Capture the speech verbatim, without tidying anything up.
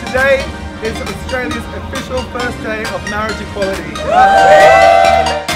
Today is Australia's official first day of marriage equality.